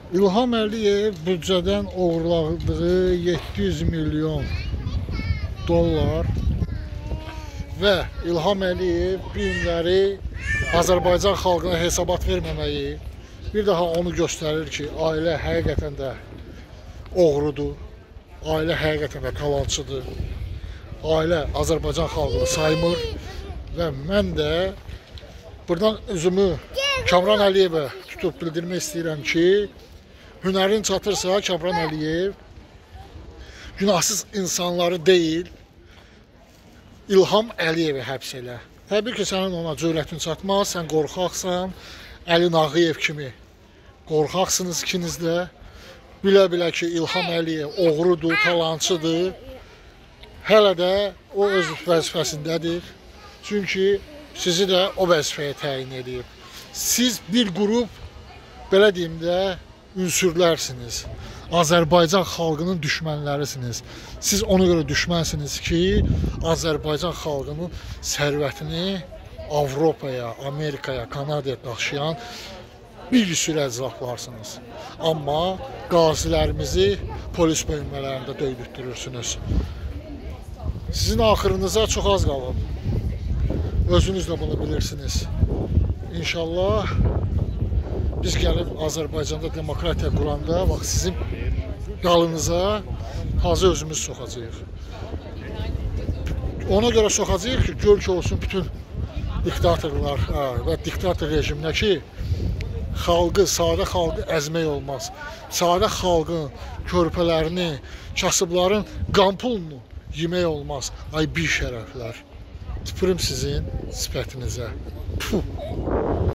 İlham Əliyev büdcədən uğurladığı 700 milyon dollar və İlham Əliyev bu günləri Azərbaycan xalqına hesabat verməməyi bir daha onu göstərir ki, ailə həqiqətən də oğrudur, ailə həqiqətən də talancıdır, ailə Azərbaycan xalqını saymır və mən də buradan özümü Kamran Əliyevə tutub bildirmək istəyirəm ki, hünərin çatırsa Kamran Əliyev günahsız insanları deyil, İlham Əliyevi həbs elə. Təbii ki, sənin ona cürətin çatmaz, sən qorxaqsan, Əli Nağıyev kimi qorxaqsınız ikiniz də. Bilə-bilə ki, İlham Əliyev oğrudur, talancıdır. Hələ də o öz vəzifəsindədir. Çünki sizi də o vəzifəyə təyin edib. Siz bir qrup, belə deyim də, ünsürlərsiniz. Azərbaycan xalqının düşmənlərisiniz. Siz ona görə düşmənsiniz ki, Azərbaycan xalqının sərvətini Avropaya, Amerikaya, Kanadaya daşıyan bir sürü əczaplarsınız. Amma qazilərimizi polis bölmələrində döydürtürürsünüz. Sizin axırınıza çox az qalıb. Özünüz də bunu bilirsiniz. İnşallah biz gəlib Azərbaycanda demokratiya quranda bax sizin qalınıza hazır özümüz soxacağıq. Ona görə soxacağıq ki, gör ki olsun bütün diktatorlar və diktator rejiminə ki, xalqı, sadə xalqı əzmək olmaz. Sadə xalqın körpələrini, kasıbların qampulunu yemək olmaz. Ay bir şərəflər. Tüpürüm sizin sifətinizə. Puh.